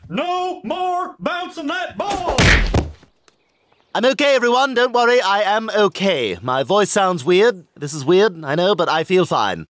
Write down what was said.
No more bouncing that ball! I'm okay, everyone. Don't worry, I am okay. My voice sounds weird. This is weird, I know, but I feel fine.